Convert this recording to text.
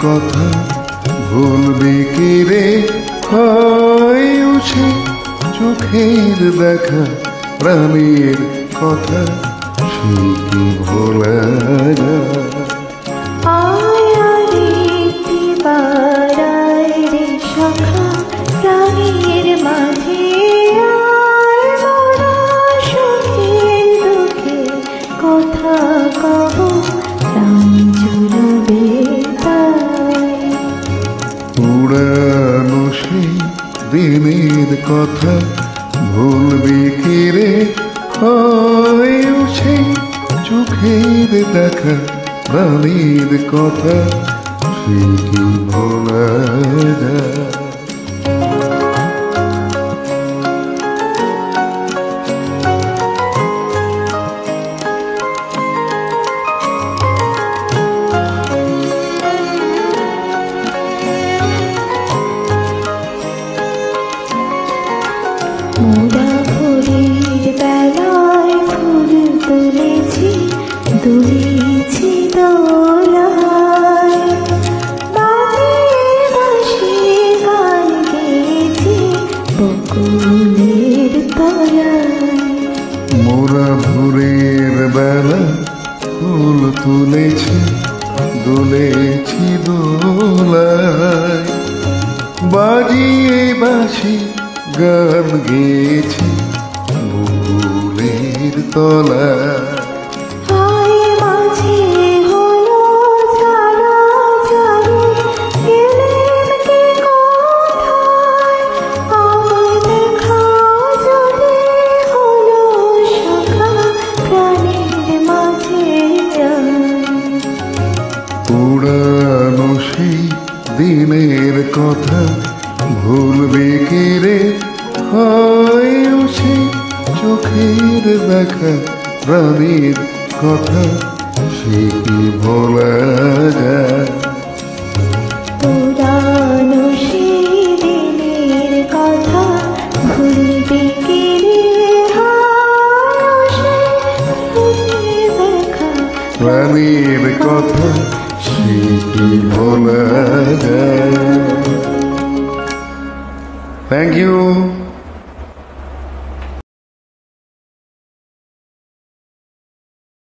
কথা ভুলবি কি রে? হয় উঠে চোখের দেখা প্রাণের কথা, সে কি ভোলা যায়? প্রাণীর মাঝে কথা কব প্রাণ জুড়বে পুরানো সেই দিনের কথা ভুলবি কি রে? হয় উঠে চোখের দেখা প্রাণীর কথা, সে কি ভোলা যায়? মোরা ভোরের বেলায় ফুল তুলেছি, দুলেছি দোলায়, বাজিয়ে বাঁশি গান গেয়েছি বকুলের তলায়। মোরা ভোরের বেলা ফুল তুলেছি, দুলেছি দোলায়, বাজিয়ে বাঁশি গান গেয়েছি বকুলের তলায়। পুরানো সেই দিনের কথা ভুলবি কি রে? হয় উঠে চোখের দেখা প্রাণীর কথা, সে কি ভোলা যায়? পুরানো সেই দিনের কথা ভুলবি কি রে? দেখা প্রাণীর কথা, সে কি ভোলা যায়? Thank you.